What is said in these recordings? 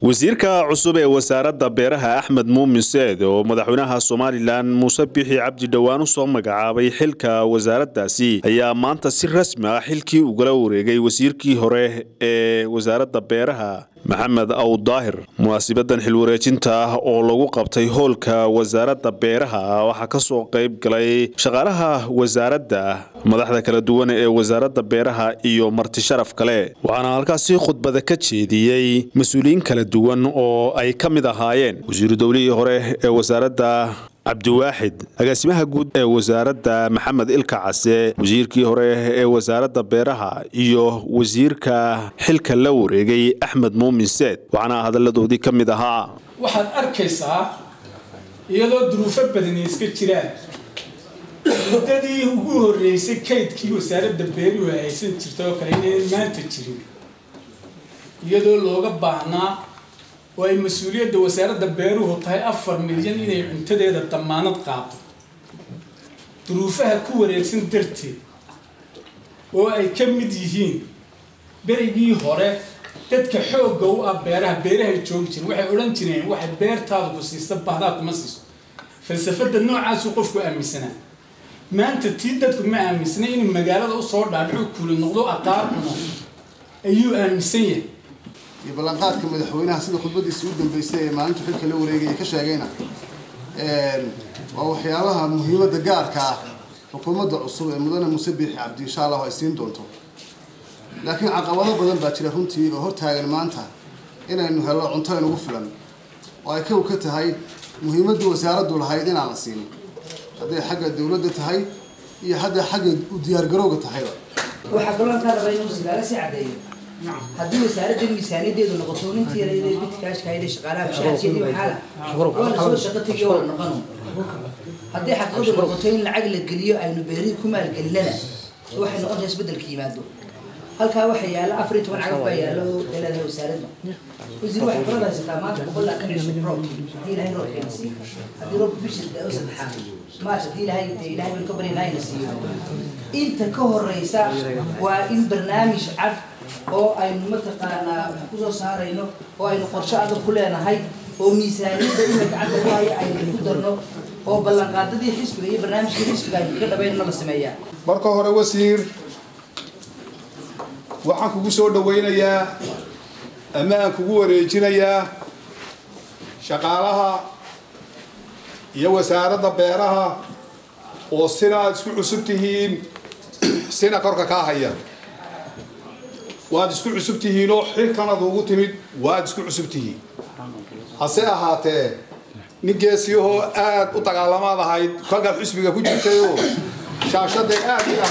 wasiirka cusub ee wasaaradda beeraha Axmed Muumin Said oo madaxweynaha Soomaaliland Muuse Bixi Cabdi Dhawaan u soo magacaabay xilka wasaaraddaasi ayaa maanta si rasmi ah xilkii uga wareegay wasiirkii hore ee wasaaradda beeraha Maxamed Aw Daahir. munaasabaddan xil wareejinta oo lagu qabtay hoolka wasaaradda beeraha waxa ka soo qayb galay shaqaalaha wasaaradda madaxda kala duwan ee wasaaradda beeraha iyo marti sharaf kale. waxaana halkaas khudbada ka jeediyay mas'uuliyiin kala duwan oo ay ka mid ahaayeen wasiir dawladii hore ee wasaaradda Cabdiwaaxid, agaasimaha guud ee wasaaradda Maxamed Ilka Case, wasiirkii hore ee wasaaradda beeraha iyo wasiirka xilka la wareegay Axmed Muumin Said. waxaana hadaladoodii ka mid ahaa waxaad arkaysaa iyadoo duruufo badan iska jiraan muddadii ugu horeysay kaydkii wasaaradda beeruhu haysan jirtay oo kale inay maanta jirin iyadoo looga baahnaa oo ay mas'uuliyadda wasaaradda beeruhu tahay 4 milyan inay cuntadeeda damaanad qaado duruufaha ku wareegsan darteed oo ay ka mid yihiin berigii hore dadka xoogga u ah beeraha joogi jiray waxay oran jireen waxa beertaadu ku siisa bahdaa kuma siiso falsafada noocaas uu qofku aaminsanaa maanta tii dadku ma aaminsana in magaalada u soo dhaadhaco kula noqdo aqaar ayuu aaminsan yahay ballanqaadka madaxweynaha sida khudbadiisa u dambeysay ee maalinta xilka la wareegay ka sheegayna waa waxyaabaha muhiimadda gaarka ah xukuumadda cusub ee mudane Muuse Bixi Cabdi insha Allah ay siin doonto. laakiin caqabado badan baa jira runtii oo hortaagan maanta inaynu helo cunto inagu filan oo ay ka tahay muhiimadda wasaaraddu lahayd inaan la siin haddii xagga dawladda tahay iyo hadda xagga u diyaar garowga tahay waxa kaloo ka rabay inuu sigaara si cadeeyo haddii wasaaradda miisaaniyadeedu noqoto intii yareeyay bitkaashka ay shaqaalaha shaqadeedii waxa la soo shaqatiga oo noqon haddii xaqadu noqoto in lacag la geliyo aynu beerii ku maal gelinana waxay noqonaysaa isbedelka yimaado halka waxa yaala 14 cagaf baa yaalo dawladda wasaaradda wasiir waxa kala haysta maanta boqol ka dhigay ilaahay roob keensi haddii roob bishii oo saddexaad ما شدي لهاي من كبر هاي نسيه أنت كهر رئيسا وإن برنامج عرض أو أي متقنا خصوصا صار إنه أو أي نقرش هذا كلنا هاي أو ميزانية دائما عرض هاي أي نقدرنا أو بلغات دي حسب هي برنامج حسب هاي كذا بين الله سمية. بركة هو وزير وحنا كوسو دوينا يا أما كوجو رجينا يا شقالها يا وزارة beeraha oo sina isku cusub tihiin sina korka ka haya waad isku cusub tihiin oo xilkana ugu timid waad isku cusub tihiin hase ahaatee nigeesiyo aad u dagaalamaadahay kolka xisbiga ku jirtay oo shaashada aad ila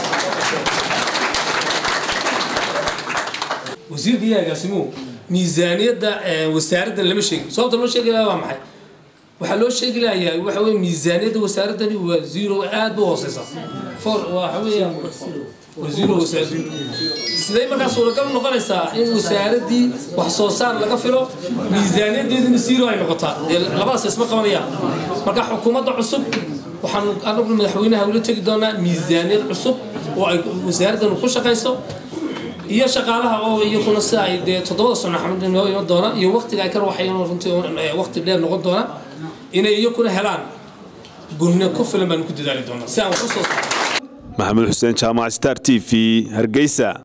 wasiirka agaasimo miisaaniyadda wasaaradda lama sheegin sababta loo sheegay waa maxay waxa loo sheegay waxa weey miisaaniyadda wasaaradani waa 0 aad u hooseysa for waxa weeyaan wasiiro wasaaradda sidee markaa suuragal noqonaysaa in wasaaradii wax soo saar laga filo miisaaniyadeedina 0 ay noqotaa labadaas isma qabanayaan marka xukuumadda cusub waxaan anagu madaxweynaha ula tagi doonaa miisaaniyad cusub oo ay wasaaraddan ku shaqeyso iyo shaqaalaha oo iyaguna si ay 7 sano xamad noo iman doona iyo waqtiga ay ka waxayeen runtii waqti dheer noqon doona inay iyaguna helaan gurna ku filan baan ku dadaali doonaa si aan wax u soo saaro. Maxamed Xuseen Jaamac Star TV Hargeysa.